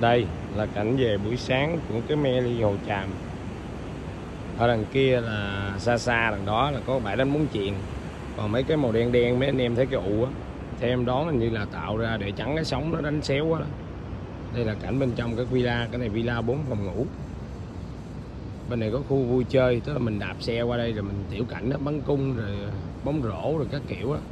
Đây là cảnh về buổi sáng của cái Meli Hồ Tràm. Ở đằng kia là xa xa đằng đó là có bãi đánh bóng chuyền. Còn mấy cái màu đen đen mấy anh em thấy cái ụ á, theo em đoán hình như là tạo ra để chắn cái sóng nó đánh xéo quá đó. Đây là cảnh bên trong cái villa, cái này villa 4 phòng ngủ. Bên này có khu vui chơi, tức là mình đạp xe qua đây rồi mình tiểu cảnh đó, bắn cung rồi bóng rổ rồi các kiểu á.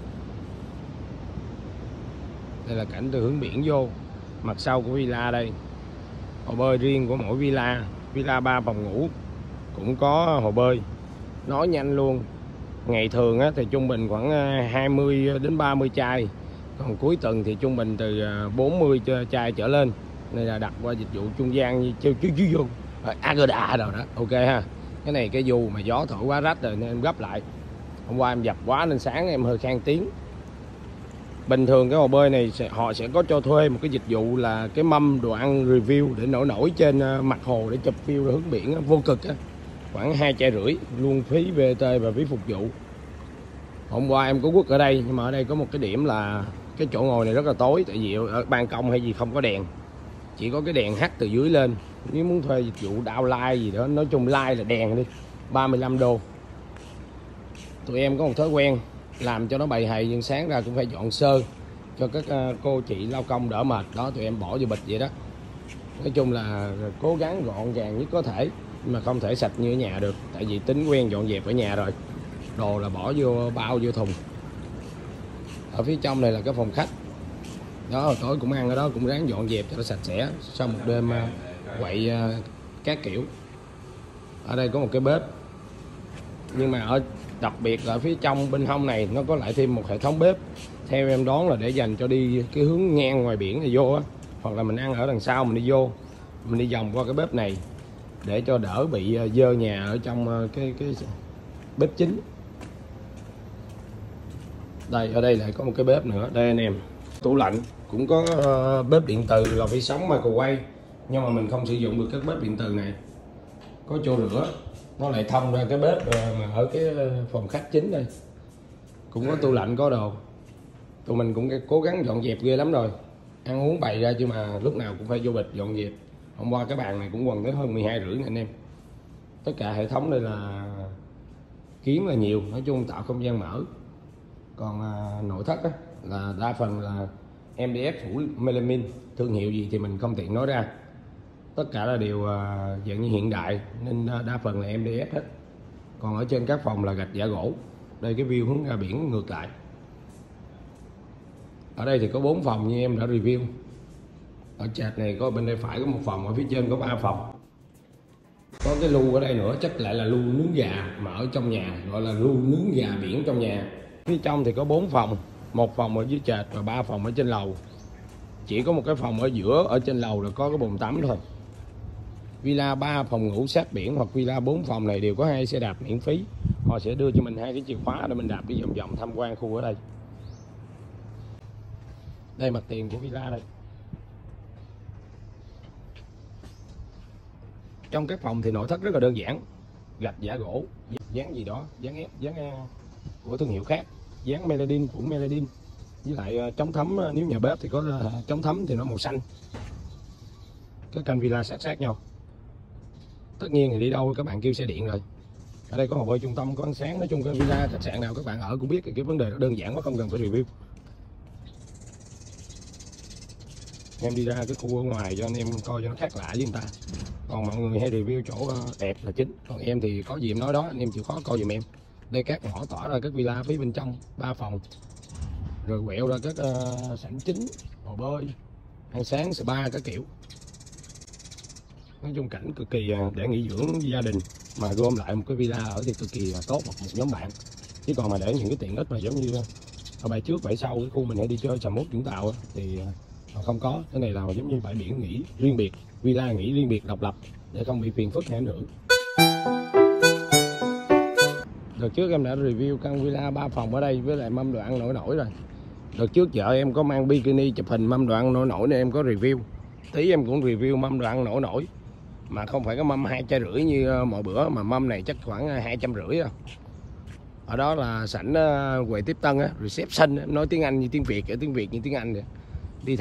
Đây là cảnh từ hướng biển vô. Mặt sau của villa đây, hồ bơi riêng của mỗi villa. Villa 3 phòng ngủ cũng có hồ bơi, nói nhanh luôn. Ngày thường á, thì trung bình khoảng 20 đến 30 chai, còn cuối tuần thì trung bình từ 40 chai trở lên. Đây là đặt qua dịch vụ trung gian như chứ vô Agoda rồi đó, ok ha. Cái này cái dù mà gió thổi quá rách rồi nên em gấp lại. Hôm qua em dập quá nên sáng em hơi khan tiếng. Bình thường cái hồ bơi này họ sẽ có cho thuê một cái dịch vụ là cái mâm đồ ăn review để nổi trên mặt hồ để chụp view hướng biển vô cực á. Khoảng 2,5 chai luôn phí VAT và phí phục vụ. Hôm qua em có quất ở đây, nhưng mà ở đây có một cái điểm là cái chỗ ngồi này rất là tối, tại vì ở ban công hay gì không có đèn, chỉ có cái đèn hắt từ dưới lên. Nếu muốn thuê dịch vụ downlight gì đó, nói chung light là đèn đi, 35 đô. Tụi em có một thói quen làm cho nó bầy hầy, nhưng sáng ra cũng phải dọn sơ cho các cô chị lao công đỡ mệt đó. Tụi em bỏ vô bịch vậy đó. Nói chung là cố gắng gọn gàng nhất có thể, nhưng mà không thể sạch như ở nhà được, tại vì tính quen dọn dẹp ở nhà rồi. Đồ là bỏ vô bao vô thùng. Ở phía trong này là cái phòng khách đó, hồi tối cũng ăn ở đó, cũng ráng dọn dẹp cho nó sạch sẽ sau một đêm quậy các kiểu. Ở đây có một cái bếp, nhưng mà ở đặc biệt là ở phía trong bên hông này nó có lại thêm một hệ thống bếp. Theo em đoán là để dành cho đi cái hướng ngang ngoài biển này vô á, hoặc là mình ăn ở đằng sau mình đi vô, mình đi vòng qua cái bếp này để cho đỡ bị dơ nhà ở trong cái bếp chính. Đây, ở đây lại có một cái bếp nữa. Đây anh em, tủ lạnh cũng có bếp điện từ, lò vi sóng, microwave, nhưng mà mình không sử dụng được các bếp điện từ này. Có chỗ rửa, nó lại thông ra cái bếp mà ở cái phòng khách chính đây. Cũng có tủ lạnh, có đồ. Tụi mình cũng cố gắng dọn dẹp ghê lắm rồi, ăn uống bày ra chứ mà lúc nào cũng phải vô bịch dọn dẹp. Hôm qua cái bàn này cũng quần tới hơn 12,5 nè anh em. Tất cả hệ thống đây là kiến là nhiều, nói chung tạo không gian mở. Còn nội thất á, là đa phần là MDF phủ melamine, thương hiệu gì thì mình không tiện nói ra. Tất cả là đều dạng như hiện đại nên đa phần là MDF hết. Còn ở trên các phòng là gạch giả gỗ. Đây cái view hướng ra biển ngược lại. Ở đây thì có 4 phòng như em đã review. Ở trệt này có bên đây phải có một phòng, ở phía trên có 3 phòng. Có cái lu ở đây nữa, chắc lại là lu nướng gà mà ở trong nhà, gọi là lu nướng gà biển trong nhà. Phía trong thì có 4 phòng, một phòng ở dưới trệt và 3 phòng ở trên lầu. Chỉ có một cái phòng ở giữa ở trên lầu là có cái bồn tắm thôi. Villa 3 phòng ngủ sát biển hoặc villa 4 phòng này đều có 2 xe đạp miễn phí. Họ sẽ đưa cho mình 2 cái chìa khóa để mình đạp đi vòng vòng tham quan khu ở đây. Đây mặt tiền của villa đây. Trong các phòng thì nội thất rất là đơn giản, gạch giả gỗ, dán gì đó, dán của thương hiệu khác, dán Meladin, phủ Meladin, với lại chống thấm. Nếu nhà bếp thì có chống thấm thì nó màu xanh. Các căn villa sát nhau. Tất nhiên thì đi đâu các bạn kêu xe điện rồi. Ở đây có hồ bơi trung tâm, có ánh sáng. Nói chung cái villa khách sạn nào các bạn ở cũng biết cái vấn đề đó đơn giản quá, không cần phải review. Em đi ra cái khu ở ngoài cho anh em coi cho nó khác lạ với người ta. Còn mọi người hay review chỗ đẹp là chính, còn em thì có gì em nói đó, anh em chịu khó coi giùm em. Đây các ngõ tỏ ra các villa phía bên trong 3 phòng, rồi quẹo ra các sảnh chính, hồ bơi, ăn sáng, spa các kiểu. Nói chung cảnh cực kỳ để nghỉ dưỡng gia đình mà gom lại một cái villa ở thì cực kỳ tốt một nhóm bạn. Chứ còn mà để những cái tiện ích mà giống như ở bãi trước bãi sau cái khu mình hay đi chơi Sầm Uất Vũng Tàu thì không có. Cái này là giống như bãi biển nghỉ riêng biệt, villa nghỉ riêng biệt độc lập để không bị phiền phức hay ảnh hưởng. Đợt trước em đã review căn villa 3 phòng ở đây với lại mâm đồ ăn nổi rồi. Đợt trước vợ em có mang bikini chụp hình mâm đồ ăn nổi nên em có review. Tí em cũng review mâm đồ ăn nổi. Mà không phải có mâm 2,5 chai như mọi bữa, mà mâm này chắc khoảng 250 thôi. Ở đó là sảnh quầy tiếp tân á, reception, em nói tiếng Anh như tiếng Việt, ở tiếng Việt như tiếng Anh vậy.